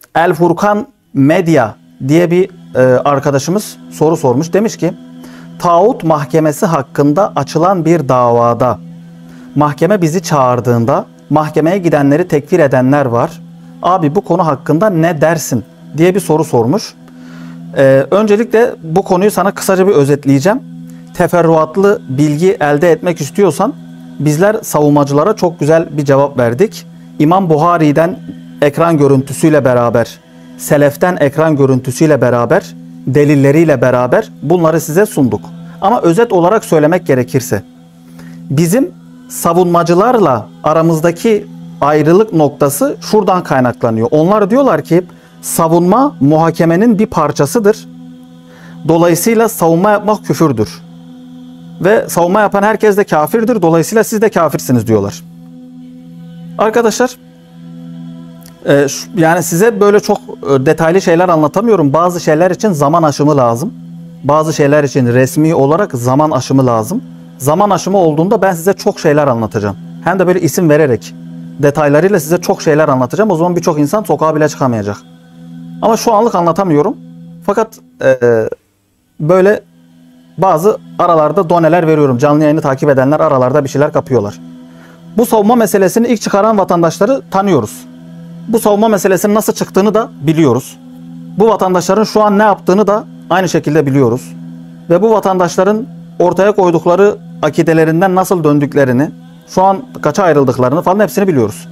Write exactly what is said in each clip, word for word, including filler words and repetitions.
El Furkan Medya diye bir e, arkadaşımız soru sormuş. Demiş ki, tağut mahkemesi hakkında açılan bir davada mahkeme bizi çağırdığında mahkemeye gidenleri tekfir edenler var. Abi bu konu hakkında ne dersin diye bir soru sormuş. Ee, öncelikle bu konuyu sana kısaca bir özetleyeceğim. Teferruatlı bilgi elde etmek istiyorsan bizler savunmacılara çok güzel bir cevap verdik. İmam Buhari'den ekran görüntüsüyle beraber, Seleften ekran görüntüsüyle beraber, delilleriyle beraber bunları size sunduk. Ama özet olarak söylemek gerekirse, bizim savunmacılarla aramızdaki ayrılık noktası şuradan kaynaklanıyor. Onlar diyorlar ki savunma muhakemenin bir parçasıdır. Dolayısıyla savunma yapmak küfürdür. Ve savunma yapan herkes de kafirdir. Dolayısıyla siz de kafirsiniz diyorlar. Arkadaşlar, e, şu, yani size böyle çok e, detaylı şeyler anlatamıyorum. Bazı şeyler için zaman aşımı lazım. Bazı şeyler için resmi olarak zaman aşımı lazım. Zaman aşımı olduğunda ben size çok şeyler anlatacağım. Hem de böyle isim vererek, detaylarıyla size çok şeyler anlatacağım. O zaman birçok insan sokağa bile çıkamayacak. Ama şu anlık anlatamıyorum. Fakat e, böyle bazı aralarda doneler veriyorum. Canlı yayını takip edenler aralarda bir şeyler kapıyorlar. Bu savunma meselesini ilk çıkaran vatandaşları tanıyoruz. Bu savunma meselesinin nasıl çıktığını da biliyoruz. Bu vatandaşların şu an ne yaptığını da aynı şekilde biliyoruz. Ve bu vatandaşların ortaya koydukları akidelerinden nasıl döndüklerini, şu an kaça ayrıldıklarını falan hepsini biliyoruz.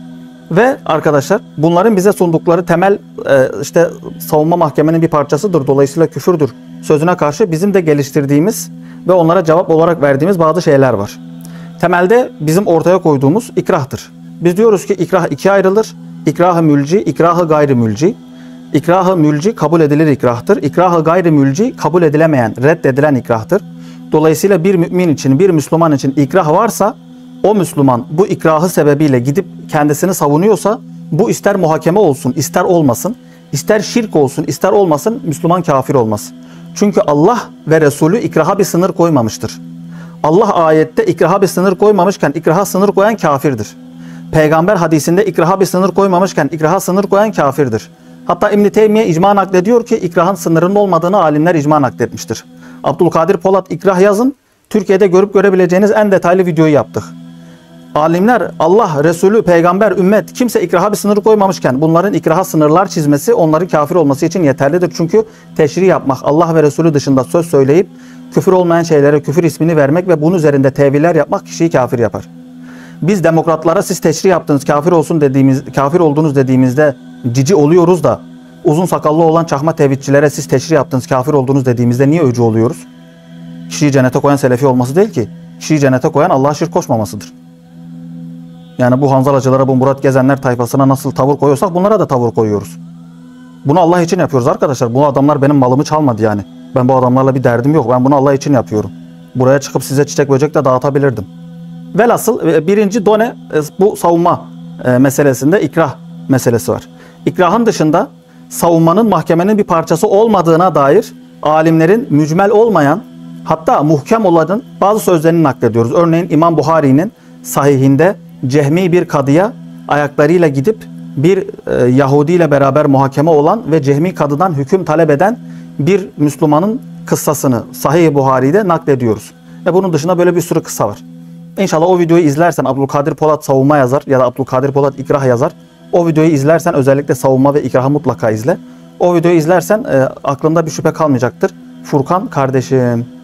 Ve arkadaşlar bunların bize sundukları temel e, işte savunma mahkemenin bir parçasıdır, dolayısıyla küfürdür sözüne karşı bizim de geliştirdiğimiz ve onlara cevap olarak verdiğimiz bazı şeyler var. Temelde bizim ortaya koyduğumuz ikrahtır. Biz diyoruz ki ikrah ikiye ayrılır. İkrah-ı mülci, ikrah-ı gayrimülci. İkrah-ı mülci kabul edilir ikrahtır. İkrah-ı gayrimülci kabul edilemeyen, reddedilen ikrahtır. Dolayısıyla bir mümin için, bir Müslüman için ikrah varsa, o Müslüman bu ikrahı sebebiyle gidip kendisini savunuyorsa, bu ister muhakeme olsun, ister olmasın, ister şirk olsun, ister olmasın, Müslüman kafir olmaz. Çünkü Allah ve Resulü ikraha bir sınır koymamıştır. Allah ayette ikraha bir sınır koymamışken ikraha sınır koyan kafirdir. Peygamber hadisinde ikraha bir sınır koymamışken ikraha sınır koyan kafirdir. Hatta İbn-i Teymiye icma naklediyor ki ikrahın sınırının olmadığını alimler icma nakletmiştir. Abdülkadir Polat ikrah yazın, Türkiye'de görüp görebileceğiniz en detaylı videoyu yaptık. Alimler Allah, Resulü, Peygamber, ümmet kimse ikraha bir sınır koymamışken bunların ikraha sınırlar çizmesi onların kafir olması için yeterlidir. Çünkü teşri yapmak, Allah ve Resulü dışında söz söyleyip küfür olmayan şeylere küfür ismini vermek ve bunun üzerinde teviller yapmak kişiyi kafir yapar. Biz demokratlara siz teşri yaptınız, kafir olsun dediğimiz, kafir oldunuz dediğimizde cici oluyoruz da uzun sakallı olan çakma tevhidçilere siz teşri yaptınız, kafir oldunuz dediğimizde niye öcü oluyoruz? Kişiyi cennete koyan selefi olması değil ki. Kişiyi cennete koyan Allah'a şirk koşmamasıdır. Yani bu Hanzalacılara, bu Murat Gezenler tayfasına nasıl tavır koyuyorsak bunlara da tavır koyuyoruz. Bunu Allah için yapıyoruz arkadaşlar. Bu adamlar benim malımı çalmadı yani. Ben bu adamlarla bir derdim yok. Ben bunu Allah için yapıyorum. Buraya çıkıp size çiçek böcek de dağıtabilirdim. Velhasıl birinci done bu savunma meselesinde ikrah meselesi var. İkrahın dışında savunmanın mahkemenin bir parçası olmadığına dair alimlerin mücmel olmayan, hatta muhkem olanın bazı sözlerini naklediyoruz. Örneğin İmam Buhari'nin sahihinde Cehmi bir kadıya ayaklarıyla gidip bir e, Yahudi ile beraber muhakeme olan ve Cehmi kadıdan hüküm talep eden bir Müslümanın kıssasını Sahih-i Buhari'de naklediyoruz. Ve bunun dışında böyle bir sürü kıssa var. İnşallah o videoyu izlersen, Abdülkadir Polat savunma yazar ya da Abdülkadir Polat ikrah yazar. O videoyu izlersen, özellikle savunma ve ikrahı mutlaka izle. O videoyu izlersen e, aklında bir şüphe kalmayacaktır. Furkan kardeşim.